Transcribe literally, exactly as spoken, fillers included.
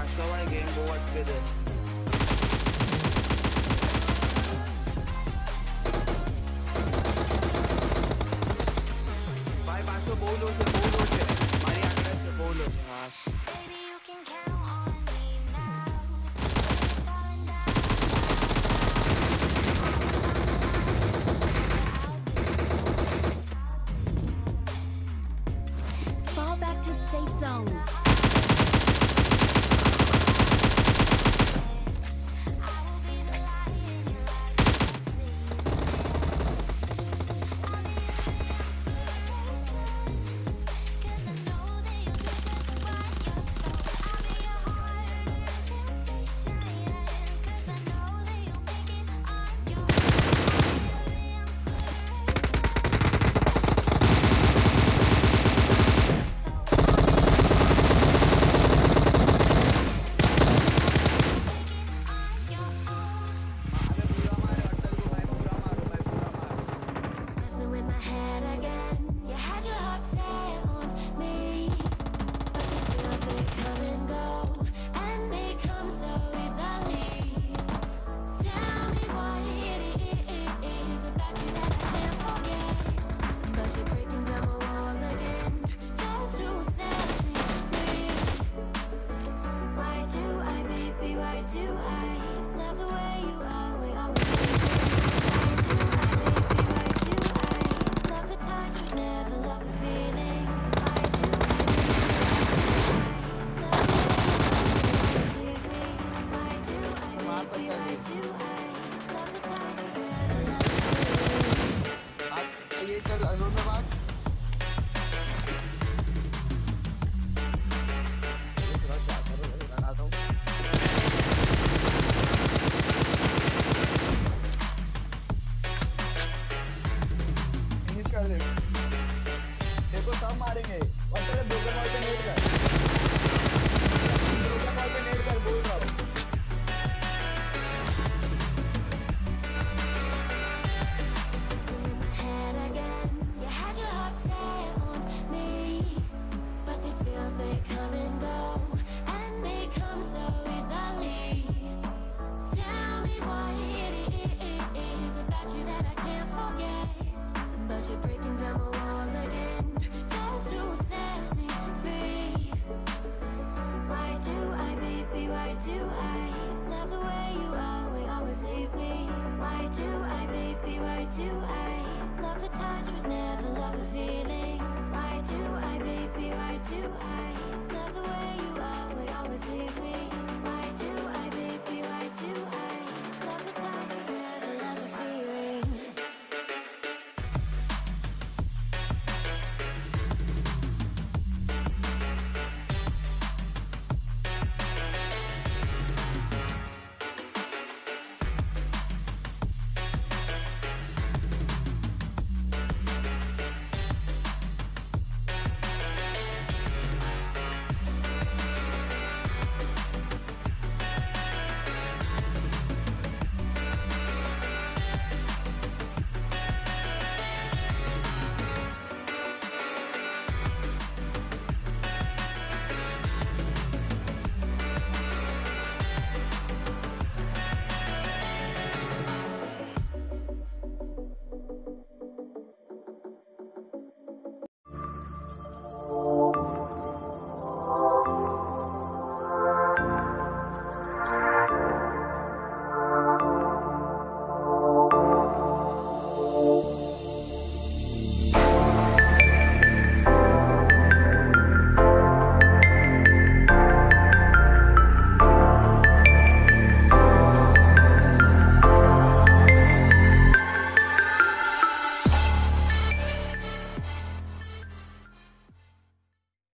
maşallah game boa together. भाई बासो बहुत लोग से बहुत लोग से हमारी आंकड़े से बहुत लोग हाँ Fall back to safe zone. देखो सब मारेंगे और पहले ब्रोकन वॉल पे नेट कर ब्रोकन वॉल पे नेट कर बोल रहा हूँ You're breaking down my walls again, just to set me free. Why do I, baby, why do I love the way you always, always leave me? Why do I, baby, why do I love the touch but never love the feeling? Why do I, baby, why do I